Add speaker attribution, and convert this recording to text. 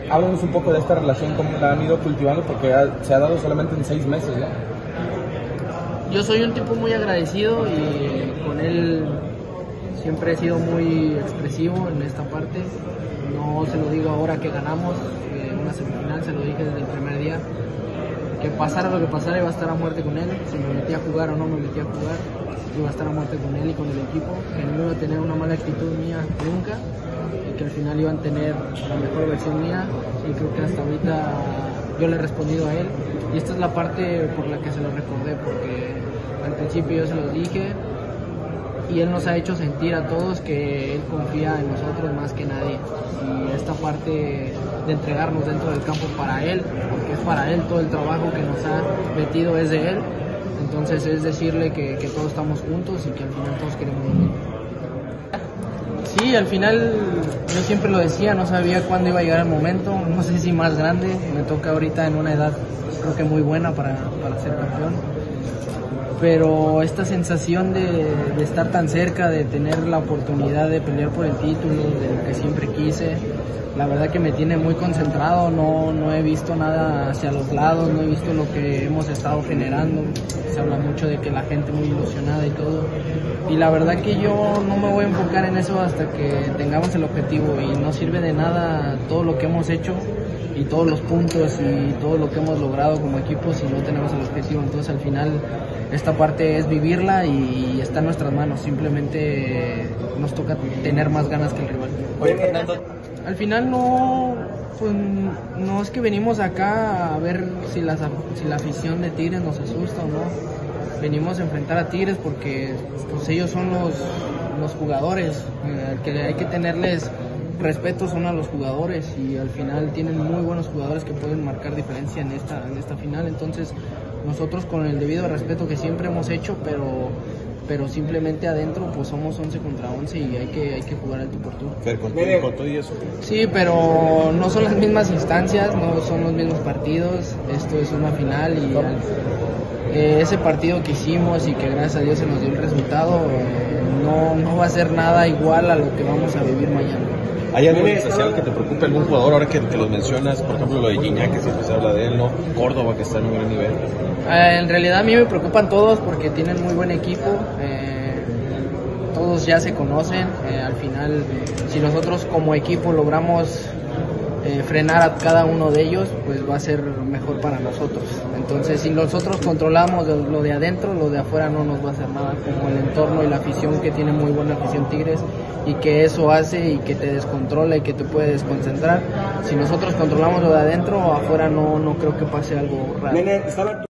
Speaker 1: Háblanos un poco de esta relación, cómo la han ido cultivando, porque se ha dado solamente en 6 meses, ¿no?
Speaker 2: Yo soy un tipo muy agradecido y con él siempre he sido muy expresivo en esta parte. No se lo digo ahora que ganamos en una semifinal, se lo dije desde el primer día. Que pasara lo que pasara, iba a estar a muerte con él. Si me metía a jugar o no me metía a jugar, iba a estar a muerte con él y con el equipo. Que no iba a tener una mala actitud mía nunca y que al final iban a tener la mejor versión mía. Y creo que hasta ahorita yo le he respondido a él. Y esta es la parte por la que se lo recordé, porque al principio yo se lo dije y él nos ha hecho sentir a todos que él confía en nosotros más que nadie. Y esta parte de entregarnos dentro del campo para él, porque es para él todo el trabajo que nos ha metido es de él. Entonces es decirle que todos estamos juntos y que al final todos queremos lo mismo. Sí, al final yo siempre lo decía, no sabía cuándo iba a llegar el momento, no sé si más grande, me toca ahorita en una edad creo que muy buena para ser campeón. Pero esta sensación de estar tan cerca, de tener la oportunidad de pelear por el título, de lo que siempre quise, la verdad que me tiene muy concentrado, no he visto nada hacia los lados, no he visto lo que hemos estado generando, se habla mucho de que la gente muy ilusionada y todo, y la verdad que yo no me voy a enfocar en eso hasta que tengamos el objetivo, y no sirve de nada todo lo que hemos hecho y todos los puntos y todo lo que hemos logrado como equipo si no tenemos el objetivo. Entonces al final esta parte es vivirla y está en nuestras manos, simplemente nos toca tener más ganas que el rival.
Speaker 1: Oye, Fernando,
Speaker 2: al final pues, no es que venimos acá a ver si la afición de Tigres nos asusta o no. Venimos a enfrentar a Tigres porque pues, ellos son los jugadores, que hay que tenerles respeto son a los jugadores y al final tienen muy buenos jugadores que pueden marcar diferencia en esta final. Entonces nosotros con el debido respeto que siempre hemos hecho, pero simplemente adentro pues somos 11 contra 11 y hay que jugar al tú por tú.
Speaker 1: Pero con todo y eso.
Speaker 2: Sí, pero no son las mismas instancias, no son los mismos partidos, esto es una final y ese partido que hicimos y que gracias a Dios se nos dio el resultado, no va a ser nada igual a lo que vamos a vivir mañana.
Speaker 1: ¿Hay algo especial que te preocupe algún jugador ahora que los mencionas? Por ejemplo, lo de Gignac, que siempre se habla de él, ¿no? Córdoba, que está en un gran nivel.
Speaker 2: En realidad a mí me preocupan todos porque tienen muy buen equipo. Todos ya se conocen. Al final, si nosotros como equipo logramos frenar a cada uno de ellos, pues va a ser mejor para nosotros. Entonces, si nosotros controlamos lo de adentro, lo de afuera no nos va a hacer nada, como el entorno y la afición, que tiene muy buena afición Tigres, y que eso hace y que te descontrola y que te puede desconcentrar. Si nosotros controlamos lo de adentro, afuera no creo que pase algo raro.